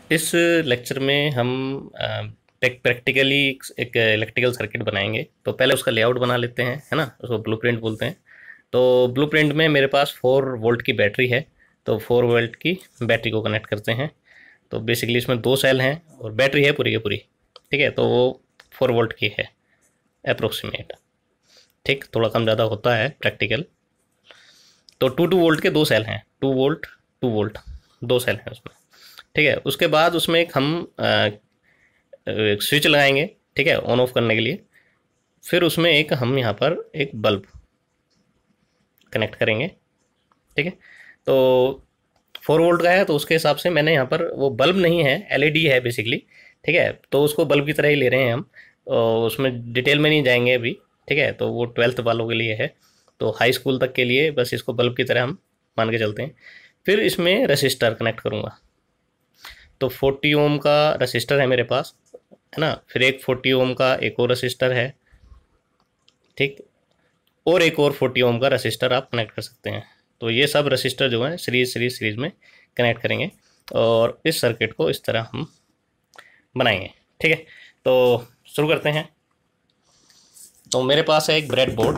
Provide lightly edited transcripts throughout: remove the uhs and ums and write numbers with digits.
इस लेक्चर में हम प्रैक्टिकली एक इलेक्ट्रिकल सर्किट बनाएंगे। तो पहले उसका लेआउट बना लेते हैं, है ना, उसको ब्लूप्रिंट बोलते हैं। तो ब्लूप्रिंट में मेरे पास 4 वोल्ट की बैटरी है। तो 4 वोल्ट की बैटरी को कनेक्ट करते हैं। तो बेसिकली इसमें 2 सेल हैं और बैटरी है पूरी की पूरी। ठीक है, तो वो 4 वोल्ट की है अप्रोक्सीमेट। ठीक, थोड़ा कम ज़्यादा होता है प्रैक्टिकल। तो 2 2 वोल्ट के 2 सेल हैं, 2 वोल्ट 2 वोल्ट 2 सेल हैं उसमें। ठीक है, उसके बाद उसमें एक हम स्विच लगाएंगे, ठीक है, ऑन ऑफ करने के लिए। फिर उसमें एक हम यहाँ पर एक बल्ब कनेक्ट करेंगे। ठीक है, तो 4 वोल्ट का है तो उसके हिसाब से मैंने यहाँ पर, वो बल्ब नहीं है, एलईडी है बेसिकली। ठीक है, तो उसको बल्ब की तरह ही ले रहे हैं हम, और उसमें डिटेल में नहीं जाएंगे अभी। ठीक है, तो वो 12th वालों के लिए है। तो हाई स्कूल तक के लिए बस इसको बल्ब की तरह हम मान के चलते हैं। फिर इसमें रजिस्टर कनेक्ट करूँगा। तो 40 ओम का रजिस्टर है मेरे पास, है ना। फिर एक 40 ओम का एक और रजिस्टर है। ठीक, और एक और 40 ओम का रजिस्टर आप कनेक्ट कर सकते हैं। तो ये सब रजिस्टर जो है सीरीज में कनेक्ट करेंगे और इस सर्किट को इस तरह हम बनाएंगे। ठीक है, तो शुरू करते हैं। तो मेरे पास है एक ब्रेड बोर्ड।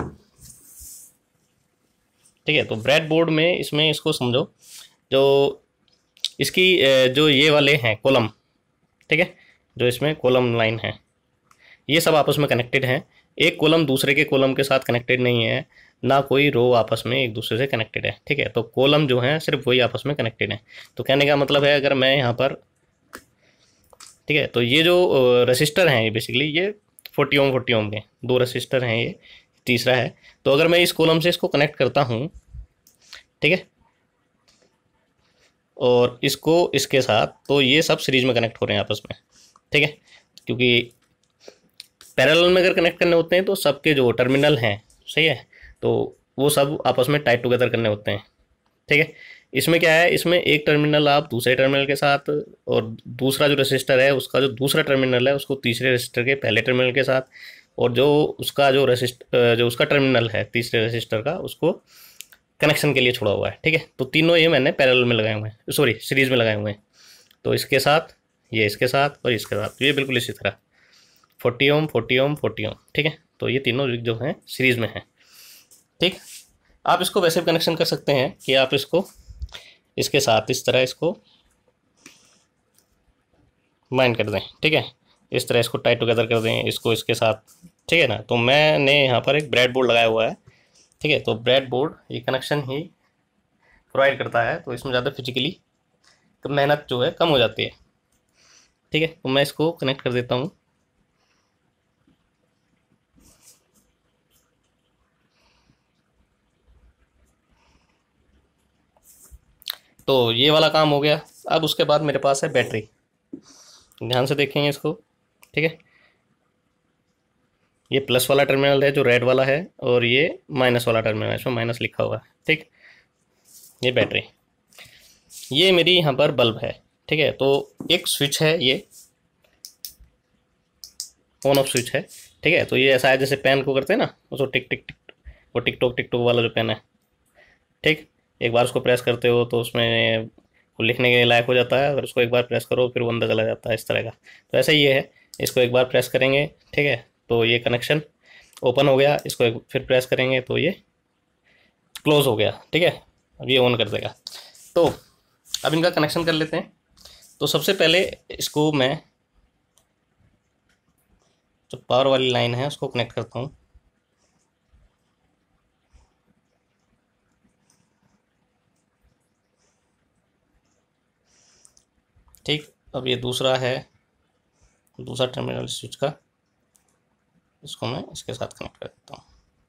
ठीक है, तो ब्रेड बोर्ड में इसमें इसको समझो, जो इसकी जो ये वाले हैं कॉलम, ठीक है, जो इसमें कॉलम लाइन है, ये सब आपस में कनेक्टेड हैं। एक कॉलम दूसरे के कॉलम के साथ कनेक्टेड नहीं है, ना कोई रो आपस में एक दूसरे से कनेक्टेड है। ठीक है, तो कॉलम जो है सिर्फ वही आपस में कनेक्टेड है। तो कहने का मतलब है, अगर मैं यहाँ पर, ठीक है, तो ये जो रजिस्टर हैं, ये बेसिकली ये 40 ओम के 2 रजिस्टर हैं, ये तीसरा है। तो अगर मैं इस कॉलम से इसको कनेक्ट करता हूँ, ठीक है, और इसको इसके साथ, तो ये सब सीरीज में कनेक्ट हो रहे हैं आपस में। ठीक है, क्योंकि पैरेलल में अगर कनेक्ट करने होते हैं तो सबके जो टर्मिनल हैं, सही है, तो वो सब आपस में टाइट टुगेदर करने होते हैं। ठीक है, इसमें क्या है, इसमें एक टर्मिनल आप दूसरे टर्मिनल के साथ, और दूसरा जो रजिस्टर है उसका जो दूसरा टर्मिनल है उसको तीसरे रजिस्टर के पहले टर्मिनल के साथ, और जो उसका जो उसका टर्मिनल है तीसरे रजिस्टर का, उसको कनेक्शन के लिए छोड़ा हुआ है। ठीक है, तो तीनों ये मैंने पैरेलल में लगाए हुए हैं, सॉरी सीरीज में लगाए हुए हैं। तो इसके साथ, ये इसके साथ और इसके साथ, तो ये बिल्कुल इसी तरह 40 ओम 40 ओम 40 ओम। ठीक है, तो ये तीनों जो हैं सीरीज में हैं। ठीक, आप इसको वैसे भी कनेक्शन कर सकते हैं कि आप इसको इसके साथ इस तरह इसको बाइंड कर दें। ठीक है, इस तरह इसको टाइट टुगेदर कर दें इसको इसके साथ। ठीक है ना, तो मैंने यहाँ पर एक ब्रेड बोर्ड लगाया हुआ है। ठीक है, तो ब्रेड बोर्ड ये कनेक्शन ही प्रोवाइड करता है, तो इसमें ज़्यादा फिजिकली मेहनत जो है कम हो जाती है। ठीक है, तो मैं इसको कनेक्ट कर देता हूँ। तो ये वाला काम हो गया। अब उसके बाद मेरे पास है बैटरी। ध्यान से देखेंगे इसको। ठीक है, ये प्लस वाला टर्मिनल है जो रेड वाला है, और ये माइनस वाला टर्मिनल है, इसमें माइनस लिखा हुआ है। ठीक, ये बैटरी, ये मेरी यहाँ पर बल्ब है। ठीक है, तो एक स्विच है, ये ऑन ऑफ स्विच है। ठीक है, तो ये ऐसा है जैसे पेन को करते हैं ना, उसको टिक टिक टिक, वो टिक टॉक वाला जो पेन है। ठीक, एक बार उसको प्रेस करते हो तो उसमें वो लिखने के लायक हो जाता है, अगर उसको एक बार प्रेस करो फिर वो अंदर चला जाता है, इस तरह का। तो ऐसा ही ये है, इसको एक बार प्रेस करेंगे, ठीक है, तो ये कनेक्शन ओपन हो गया। इसको एक फिर प्रेस करेंगे तो ये क्लोज हो गया। ठीक है, अब ये ऑन कर देगा। तो अब इनका कनेक्शन कर लेते हैं। तो सबसे पहले इसको मैं, जो पावर वाली लाइन है उसको कनेक्ट करता हूँ। ठीक, अब ये दूसरा है, दूसरा टर्मिनल स्विच का, इसको मैं इसके साथ कनेक्ट कर देता हूँ।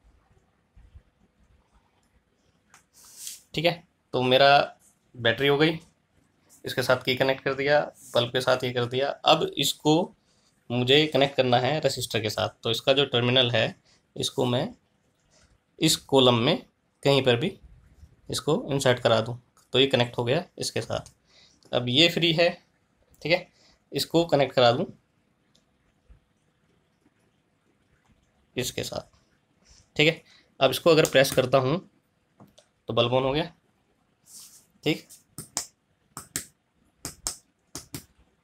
ठीक है, तो मेरा बैटरी हो गई, इसके साथ ये कनेक्ट कर दिया, बल्ब के साथ ये कर दिया। अब इसको मुझे कनेक्ट करना है रजिस्टर के साथ। तो इसका जो टर्मिनल है, इसको मैं इस कॉलम में कहीं पर भी इसको इंसर्ट करा दूं, तो ये कनेक्ट हो गया इसके साथ। अब ये फ्री है, ठीक है, इसको कनेक्ट करा दूं इसके साथ। ठीक है, अब इसको अगर प्रेस करता हूं तो बल्ब ऑन हो गया। ठीक,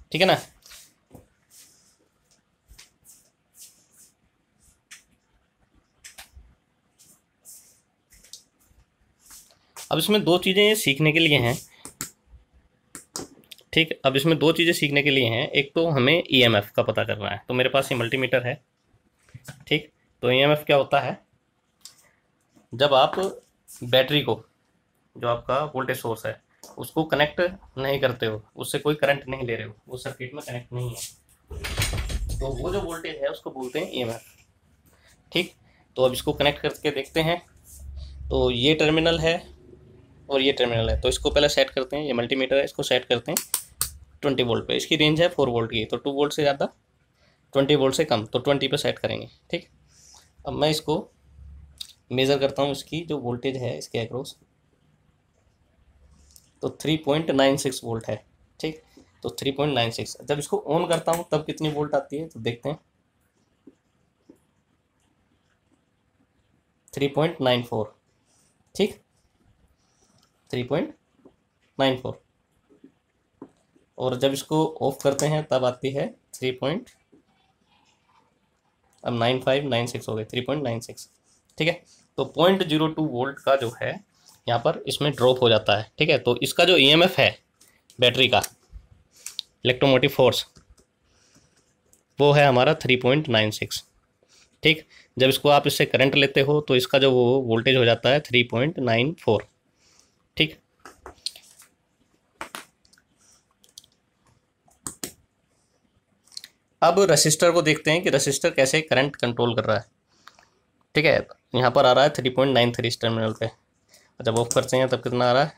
ठीक है ना। अब इसमें दो चीज़ें सीखने के लिए हैं, ठीक। अब इसमें दो चीज़ें सीखने के लिए हैं, एक तो हमें ईएमएफ का पता करना है। तो मेरे पास ये मल्टीमीटर है, ठीक। तो ईएमएफ क्या होता है, जब आप बैटरी को, जो आपका वोल्टेज सोर्स है, उसको कनेक्ट नहीं करते हो, उससे कोई करंट नहीं ले रहे हो, वो सर्किट में कनेक्ट नहीं है, तो वो जो वोल्टेज है उसको बोलते हैं ईएमएफ, ठीक। तो अब इसको कनेक्ट करके देखते हैं। तो ये टर्मिनल है और ये टर्मिनल है, तो इसको पहले सेट करते हैं। ये मल्टीमीटर है, इसको सेट करते हैं 20 वोल्ट पे। इसकी रेंज है 4 वोल्ट की, तो 2 वोल्ट से ज़्यादा, 20 वोल्ट से कम, तो 20 पे सेट करेंगे, ठीक। अब मैं इसको मेज़र करता हूँ, इसकी जो वोल्टेज है इसके अक्रॉस, तो 3.96 वोल्ट है, ठीक। तो 3.96, जब इसको ऑन करता हूँ तब कितनी वोल्ट आती है, तो देखते हैं 3.94, ठीक, 3.94। और जब इसको ऑफ करते हैं तब आती है 3.9596 हो गए, 3.96, ठीक है। तो 0.02 वोल्ट का जो है यहाँ पर इसमें ड्रॉप हो जाता है, ठीक है। तो इसका जो ईएमएफ है बैटरी का, इलेक्ट्रोमोटिव फोर्स, वो है हमारा 3.96, ठीक। जब इसको आप इससे करंट लेते हो तो इसका जो वो वोल्टेज हो जाता है 3.94, ठीक। अब रसिस्टर को देखते हैं कि रसिस्टर कैसे करंट कंट्रोल कर रहा है, ठीक है। यहाँ पर आ रहा है 3.93 इस टर्मिनल पे, जब ऑफ करते हैं तब कितना आ रहा है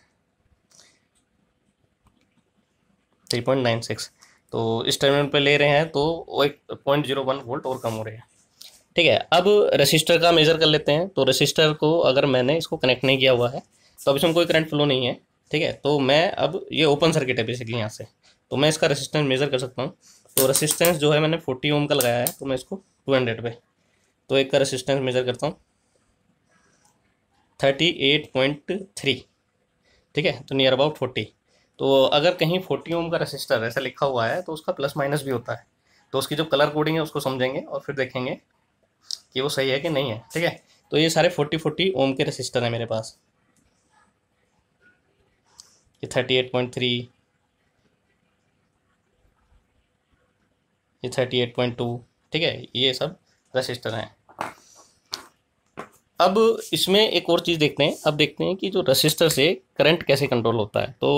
3.96। तो इस टर्मिनल पे ले रहे हैं तो वो 0.01 वोल्ट और कम हो रहे हैं, ठीक है। अब रसिस्टर का मेज़र कर लेते हैं। तो रसिस्टर को अगर मैंने इसको कनेक्ट नहीं किया हुआ है तो अब इसमें कोई करंट फ्लो नहीं है, ठीक है। तो मैं अब ये ओपन सर्किट है बेसिकली यहाँ से, तो मैं इसका रेसिस्टेंस मेज़र कर सकता हूँ। तो रेसिस्टेंस जो है मैंने 40 ओम का लगाया है, तो मैं इसको 200 पे, तो एक का रेसिस्टेंस मेज़र करता हूँ 38.3, ठीक है। तो नियर अबाउट 40। तो अगर कहीं 40 ओम का रेसिस्टर ऐसा लिखा हुआ है तो उसका प्लस माइनस भी होता है, तो उसकी जो कलर कोडिंग है उसको समझेंगे और फिर देखेंगे कि वो सही है कि नहीं है, ठीक है। तो ये सारे 40 ओम के रेसिस्टर हैं मेरे पास, ये 38.3, ये 38.2, ठीक है। ये सब रेसिस्टर हैं। अब इसमें एक और चीज़ देखते हैं। अब देखते हैं कि जो रेसिस्टर से करंट कैसे कंट्रोल होता है। तो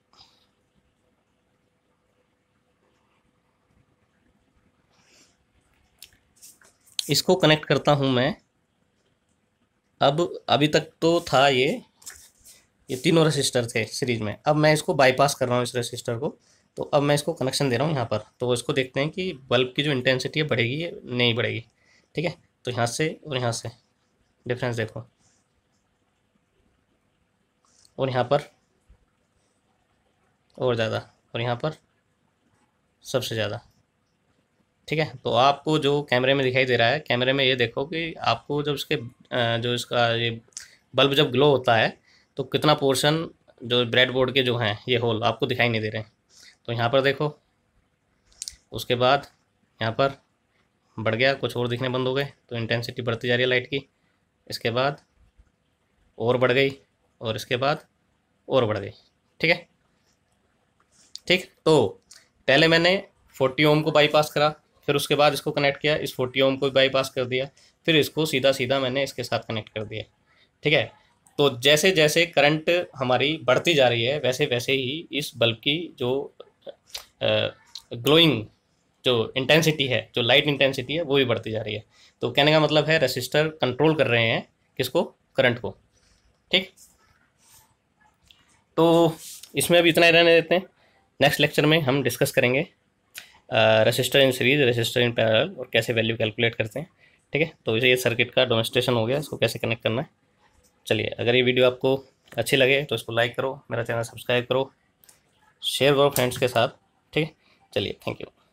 इसको कनेक्ट करता हूं मैं। अब अभी तक तो था ये तीनों रेसिस्टर थे सीरीज में, अब मैं इसको बाईपास कर रहा हूँ इस रेसिस्टर को। तो अब मैं इसको कनेक्शन दे रहा हूँ यहाँ पर, तो इसको देखते हैं कि बल्ब की जो इंटेंसिटी है बढ़ेगी या नहीं बढ़ेगी, ठीक है। तो यहाँ से और यहाँ से डिफरेंस देखो, और यहाँ पर और ज़्यादा, और यहाँ पर सबसे ज़्यादा, ठीक है। तो आपको जो कैमरे में दिखाई दे रहा है, कैमरे में ये देखो कि आपको जब इसके जो इसका ये बल्ब जब ग्लो होता है तो कितना पोर्शन जो ब्रेडबोर्ड के जो हैं ये होल आपको दिखाई नहीं दे रहे हैं। तो यहाँ पर देखो, उसके बाद यहाँ पर बढ़ गया, कुछ और दिखने बंद हो गए, तो इंटेंसिटी बढ़ती जा रही है लाइट की। इसके बाद और बढ़ गई, और इसके बाद और बढ़ गई, ठीक है, ठीक। तो पहले मैंने 40 ओम को बाईपास करा, फिर उसके बाद इसको कनेक्ट किया, इस 40 ओम को बाईपास कर दिया, फिर इसको सीधा सीधा मैंने इसके साथ कनेक्ट कर दिया, ठीक है। तो जैसे जैसे करंट हमारी बढ़ती जा रही है वैसे वैसे ही इस बल्ब की जो ग्लोइंग जो इंटेंसिटी है, जो लाइट इंटेंसिटी है, वो भी बढ़ती जा रही है। तो कहने का मतलब है रेसिस्टर कंट्रोल कर रहे हैं किसको, करंट को, ठीक। तो इसमें अभी इतना ही रहने देते हैं। नेक्स्ट लेक्चर में हम डिस्कस करेंगे resistor in series, resistor in parallel, और कैसे वैल्यू कैलकुलेट करते हैं, ठीक है। तो ये सर्किट का डेमोंस्ट्रेशन हो गया, इसको कैसे कनेक्ट करना है। चलिए, अगर ये वीडियो आपको अच्छी लगे तो इसको लाइक करो, मेरा चैनल सब्सक्राइब करो, शेयर करो फ्रेंड्स के साथ, ठीक है। चलिए, थैंक यू।